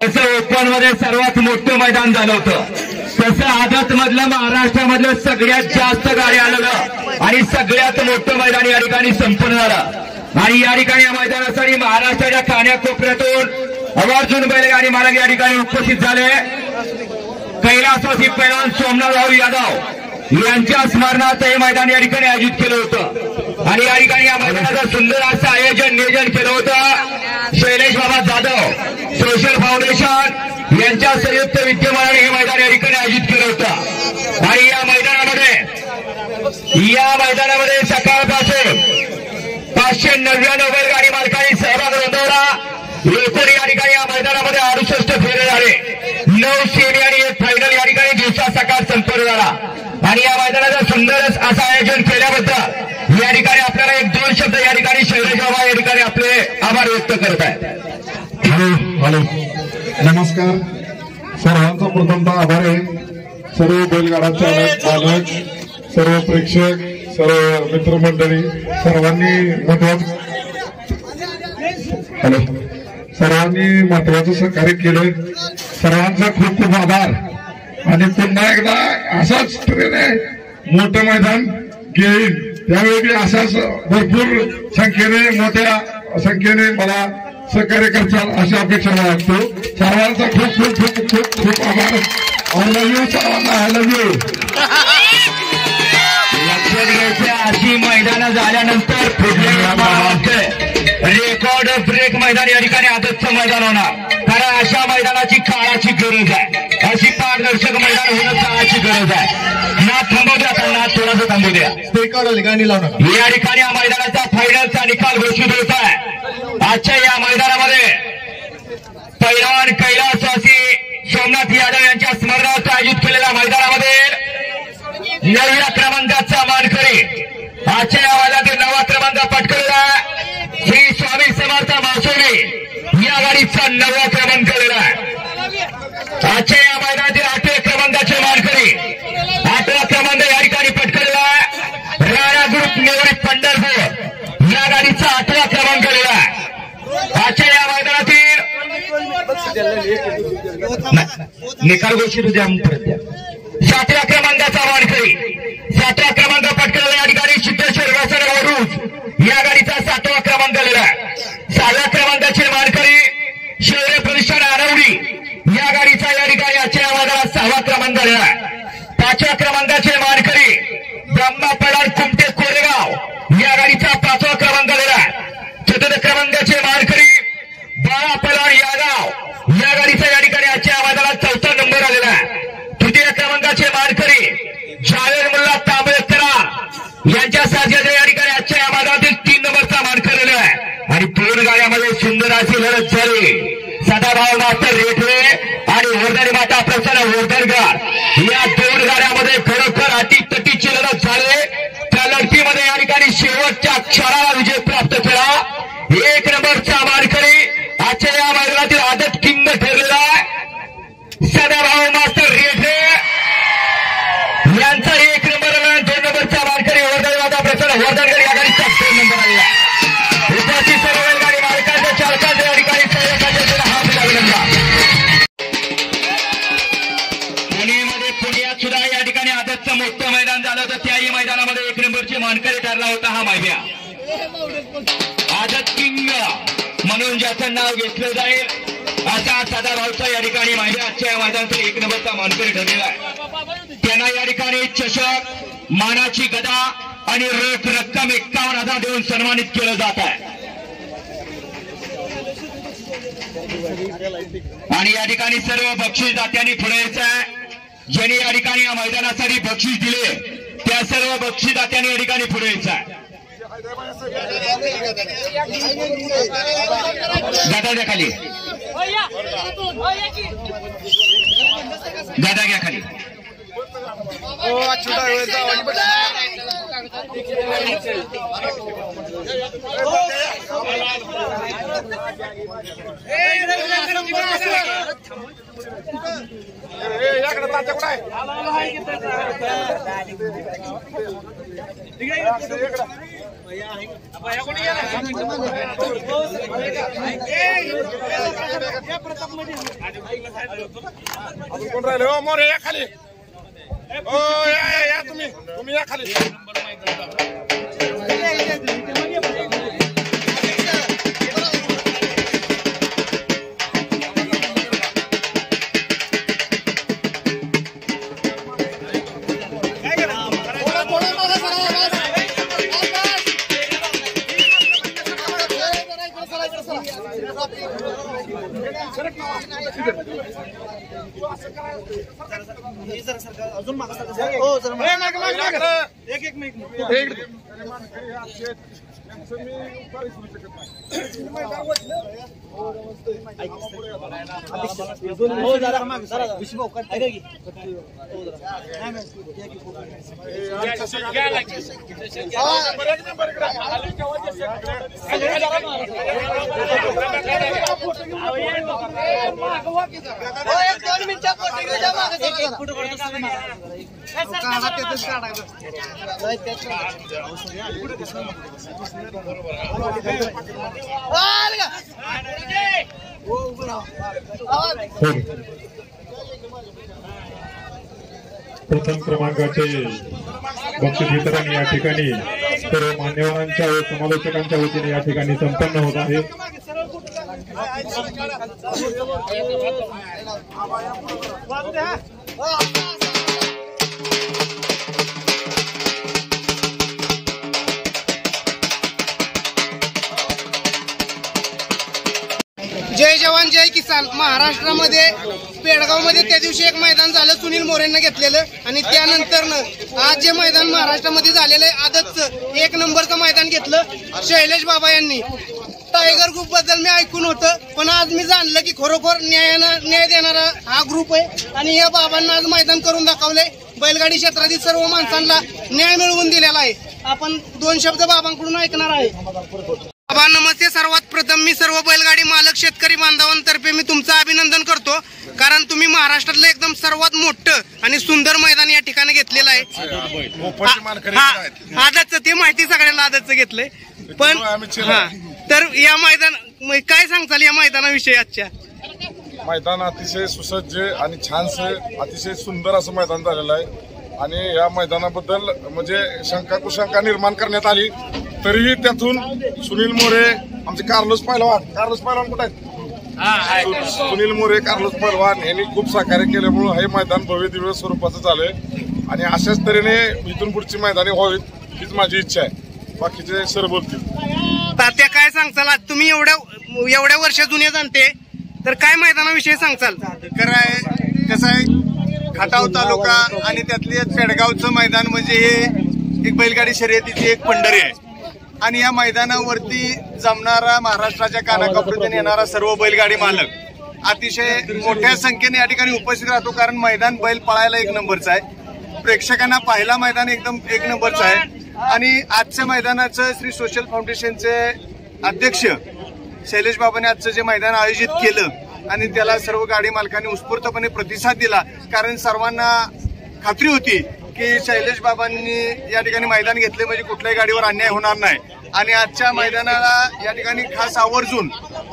तसं ओपन मध्ये सर्वात मोठं मैदान झालं होतं, तसं आदत मधलं महाराष्ट्रामधलं सगळ्यात जास्त गाडी आलेलं आणि सगळ्यात मोठं मैदान या ठिकाणी संपन्न झालं। आणि या ठिकाणी या मैदानासाठी महाराष्ट्राच्या कान्याकोपऱ्यातून आवर्जून बैलगाडी मालक या ठिकाणी उपस्थित झाले। कैलासवासी पैलवान सोमनाथराव यादव यांच्या स्मरणार्थ हे मैदान या ठिकाणी आयोजित केलं होतं आणि या ठिकाणी या मैदानाचं सुंदर असं आयोजन नियोजन केलं होतं। शैलेश बाबा जाधव सोशल फाउंडेशन यांच्या संयुक्त विद्यमानाने हे मैदान या ठिकाणी आयोजित केलं होतं आणि या मैदानामध्ये सकाळपासून 599 बैलगाडी मालकांनी सहभाग नोंदवला। एकूण या ठिकाणी या मैदानामध्ये 68 फेरे झाले, 9 सेमी आणि 1 फायनल या ठिकाणी दिवसा सकाळ संपन्न झाला आणि या मैदानाचं सुंदरच असं आयोजन केल्याबद्दल या ठिकाणी आपल्याला 1-2 शब्द या ठिकाणी शैलेश बाबा या ठिकाणी आपले आभार व्यक्त करत आहेत। हॅलो नमस्कार, सर्वांचा प्रथमतः आभार आहे। सर्व बैलगाडा चालक मालक, सर्व प्रेक्षक, सर्व मित्रमंडळी, सर्वांनी महत्वाचं सहकार्य केलं, सर्वांचा खूप खूप आभार। आणि पुन्हा एकदा असाच ट्रेने मोठं मैदान घेईन, त्यावेळी असाच भरपूर संख्येने मोठ्या संख्येने मला सहकार्य करताल अशी अपेक्षा बाळगतो। सर्वांचा खूप खूप खूप खूप खूप आभार। आय लव्ह यू सर्वांना, आय लव्ह यू। लक्षात घ्यायचं, अशी मैदानं झाल्यानंतर पुढले रेकॉर्ड ब्रेक मैदान या ठिकाणी आदतचं मैदान होणार, कारण अशा मैदानाची काळाची गरज आहे, अशी पारदर्शक मैदान होणं काळाची गरज आहे। ना थांबू द्या, ना थोडंसं थांबू द्या, स्पीकर गाणी लावणार। या ठिकाणी या मैदानाचा फायनलचा निकाल घोषित होत आहे। आजच्या या मैदानामध्ये पैलवान कैलासवासी सोमनाथ यादव यांच्या स्मरणार्थ आयोजित केलेल्या मैदानामध्ये 9व्या क्रमांकाचा मानकरी, आजच्या या मैदानातील 9वा क्रमांक पटकवलेला श्री स्वामी समर्थ मासोळे या गाडीचा 9वा क्रमांक केलेला आहे। आजच्या या मैदानातील 8व्या क्रमांकाचे मानकरी, 8वा क्रमांक या ठिकाणी पटकवलेला राणा ग्रुप नेवरी पंढरपूर या गाडीचा 8वा क्रमांक केलेला आहे। आजच्या या मैदानातील निकाल घोषित होत्या 7व्या क्रमांकाचा मानकरी, 7व्या क्रमांक पटकवलेला या ठिकाणी सिद्धेश्वर वसंत वरुज या गाडीचा 7वा क्रमांक आलेला आहे। 6व्या क्रमांकाचे मानकरी शौर्य प्रतिष्ठान आरवडी या गाडीचा या ठिकाणी आजच्या मैदानात 6वा क्रमांक आलेला आहे। 5व्या क्रमांकाचे मानकरी ब्रह्मा पडार कुमटे कोरेगाव या गाडीचा 5वा क्रमांक आलेला आहे। 4थ्या क्रमांकाचे मानकरी बाळा पडार यागाव या गाडीचा या ठिकाणी आजच्या मैदानात 4था नंबर आलेला आहे। 3ऱ्या क्रमांकाचे मानकरी जावेद मुल्ला तांबेकरा यांच्या साथीच्या या ठिकाणी आजच्या या मैदानातील 3 नंबरचा मानकरी आलेला आहे आणि 2 गाड्यामध्ये सुंदर अशी लढत झाली। सदाभाऊ मास्तर रेठवे आणि वर्धनी माता प्रसन्न वर्धनकर या 2 गाड्यामध्ये खरोखर अटीतटीची लढत झाली। त्या लढतीमध्ये या ठिकाणी शेवटच्या क्षणाला विजय प्राप्त केला। 1 नंबरचा मानकरी आजच्या या मैदानातील आदत किंग ठरलेला आहे सदाभाऊ मास्तर रेठवे यांचा 1 नंबर, 2 नंबरचा मानकरी वर्धनी माता प्रसन्न वर्धनकर या गाडीचा 2 नंबर आलेला आहे। उपस्थित सर्व बैलगाडी मालकांच्या चालकांच्या या ठिकाणी पुण्यात सुद्धा या ठिकाणी आदतचं मोठं मैदान झालं होतं, त्याही मैदानामध्ये 1 नंबरची मानकरी ठरला होता हा मायब्या। आदत किंग म्हणून ज्याचं नाव घेतलं जाईल असा सदाभाऊचा या ठिकाणी मायब्या आजच्या या मैदानाचा 1 नंबरचा मानकरी ठरलेला आहे। त्यांना या ठिकाणी चषक, मानाची गदा आणि रोख रक्कम 51,000 देऊन सन्मानित केलं जात आहे। आणि या ठिकाणी सर्व बक्षीस दात्यांनी पुढे यायचं आहे। ज्यांनी या ठिकाणी या मैदानासाठी बक्षीस दिले त्या सर्व बक्षीस दात्यांनी या ठिकाणी पुढे यायचं आहे। दादा द्या खाली, दादा घ्या खाली। कोण राहिले हो मोरे या खाली हो या तुम्ही या खाली अजून प्रथम क्रमांकाचे बक्षीस वितरण या ठिकाणी सर्व मान्यवरांच्या व समालोचकांच्या वतीने या ठिकाणी संपन्न होत आहे. जय जवान जय किसान. महाराष्ट्रामध्ये पेडगावमध्ये त्या दिवशी एक मैदान झालं, सुनील मोरेंना घेतलेलं, आणि त्यानंतर आज जे मैदान महाराष्ट्रामध्ये झालेलं आहे आदतचं 1 नंबरचं मैदान घेतलं शैलेश बाबा यांनी. टायगर ग्रुप बद्दल मी ऐकून होतं, पण आज मी जाणलं की खरोखर न्याय देणारा हा ग्रुप आहे आणि या बाबांना आज मैदान करून दाखवलंय. बैलगाडी क्षेत्रातील सर्व माणसांना न्याय मिळवून दिलेला आहे. आपण 2 शब्द बाबांकडून ऐकणार आहे. बाबा नमस्ते. सर्वात प्रथम मी सर्व बैलगाडी मालक शेतकरी बांधवांतर्फे मी तुमचं अभिनंदन करतो, कारण तुम्ही महाराष्ट्रातलं एकदम सर्वात मोठं आणि सुंदर मैदान या ठिकाणी घेतलेलं आहे. आदतचं ते माहिती सगळ्यांना आदतचं घेतलंय, पण हा तर या मैदान काय सांगताल या मैदानाविषयी? आजच्या मैदान अतिशय सुसज्ज आणि छानसं अतिशय सुंदर असं मैदान झालेलं आहे आणि या मैदानाबद्दल म्हणजे शंका कुशंका निर्माण करण्यात आली, तरीही त्यातून सुनील मोरे आमचे कार्लोस पहिलवान कुठे आहेत? सुनील मोरे कार्लोस पहिलवान यांनी खूप सहकार्य केल्यामुळे हे मैदान भव्य दिव्य स्वरूपाचं झालंय आणि अशाच तऱ्हेने इथून पुढची मैदाने व्हावीत हीच माझी इच्छा आहे. बाकीचे सर बोलतील. तात्या काय सांगचाल? आज तुम्ही एवढ्या वर्ष जुने जाणते, तर काय मैदानाविषयी सांगचाल? कसं आहे, खटाव तालुका आणि त्यातले पेडगावचं मैदान म्हणजे हे एक बैलगाडी शर्यतीची एक पंढरी आहे आणि या मैदानावरती जमणारा महाराष्ट्राच्या कानाकोपऱ्यातून येणारा सर्व बैलगाडी मालक अतिशय मोठ्या संख्येने या ठिकाणी उपस्थित राहतो, कारण मैदान बैल पळायला 1 नंबरचं आहे. प्रेक्षकांना पाहायला मैदान एकदम 1 नंबरचं आहे आणि आजच्या मैदानाचं श्री सोशल फाउंडेशनचे अध्यक्ष शैलेश बाबांनी आजचं जे मैदान आयोजित केलं आणि त्याला सर्व गाडी मालकांनी उत्स्फूर्तपणे प्रतिसाद दिला, कारण सर्वांना खात्री होती की शैलेश बाबांनी या ठिकाणी मैदान घेतले म्हणजे कुठल्याही गाडीवर अन्याय होणार नाही. आणि आजच्या मैदानाला या ठिकाणी खास आवर्जून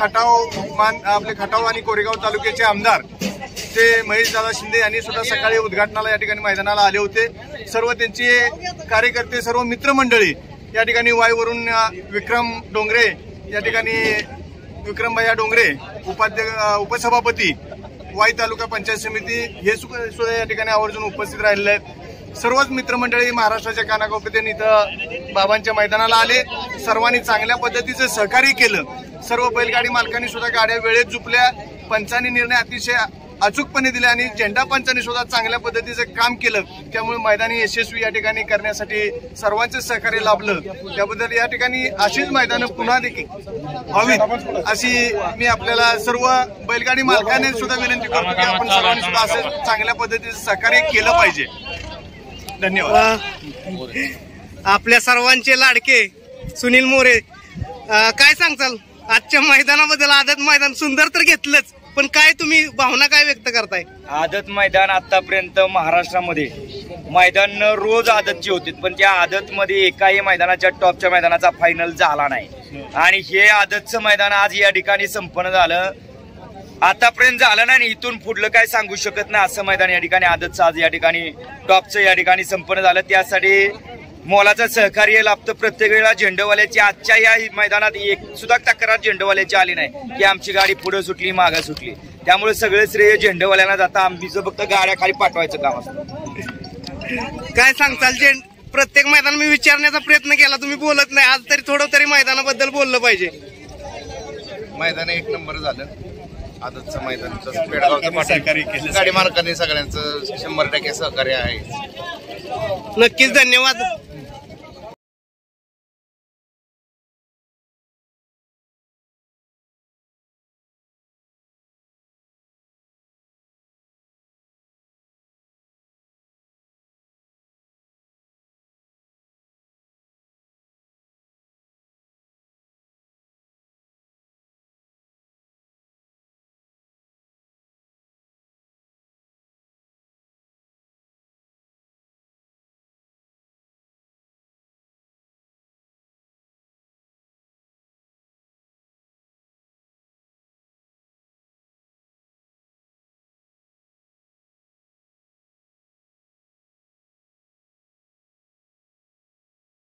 खटाव आणि कोरेगाव तालुक्याचे आमदार ते महेशदादा शिंदे यांनी सुद्धा सकाळी उद्घाटनाला या ठिकाणी मैदानाला आले होते. सर्व त्यांचे कार्यकर्ते, सर्व मित्रमंडळी या ठिकाणी वाईवरून विक्रम डोंगरे या ठिकाणी विक्रमभैया डोंगरे उपसभापती वाई तालुका पंचायत समिती हे सुद्धा या ठिकाणी आवर्जून उपस्थित राहिलेले आहेत. सर्वच मित्रमंडळी महाराष्ट्राच्या कानाकोपऱ्यातून इथं बाबांच्या मैदानाला आले. सर्वांनी चांगल्या पद्धतीचं सहकार्य केलं. सर्व बैलगाडी मालकांनी सुद्धा गाड्या वेळेत झुपल्या. पंचांनी निर्णय अतिशय अचूकपणे दिले आणि झेंडा पंचांनी सुद्धा चांगल्या पद्धतीचं काम केलं. त्यामुळे मैदानी यशस्वी या ठिकाणी करण्यासाठी सर्वांचं सहकार्य लाभलं. त्याबद्दल या ठिकाणी अशीच मैदानं पुन्हा देखील व्हावीत अशी मी आपल्याला सर्व बैलगाडी मालकांनी सुद्धा विनंती करतो की आपण सर्वांनी सुद्धा असं चांगल्या पद्धतीचं सहकार्य केलं पाहिजे. धन्यवाद. आपल्या सर्वांचे लाडके सुनील मोरे, काय सांगचाल आजच्या मैदानाबद्दल? आदत मैदान सुंदर तर घेतलंच, पण काय तुम्ही भावना काय व्यक्त करताय? आदत मैदान आतापर्यंत महाराष्ट्रामध्ये मैदान रोज आदतची होती, पण त्या आदतमध्ये एकाही मैदानाच्या टॉपच्या मैदानाचा फायनल झाला नाही आणि हे आदतचं मैदान आज या ठिकाणी संपन्न झालं. आतापर्यंत झालं नाही, इथून पुढलं काय सांगू शकत नाही असं मैदान या ठिकाणी आदतचं आज या ठिकाणी टॉपचं या ठिकाणी संपन्न झालं. त्यासाठी मोलाचं सहकार्य लाभतं प्रत्येक वेळेला. झेंडवाल्याची आजच्या या मैदानात एक सुद्धा तक्रार झेंडवाल्याची आली नाही की आमची गाडी पुढे सुटली मागे सुटली. त्यामुळे सगळे श्रेय झेंडवाल्यांना जाता, आमचं फक्त गाड्या खाली पाठवायचं काम असतं. काय सांगताल? प्रत्येक मैदान मी विचारण्याचा प्रयत्न केला, तुम्ही बोलत नाही. आज तरी थोडं तरी मैदानाबद्दल बोललं पाहिजे. मैदान एक नंबर झालं आदतचं मैदान. पेडगावचं गाडी मालकांनी सगळ्यांचं 100% सहकार्य आहे. नक्कीच धन्यवाद.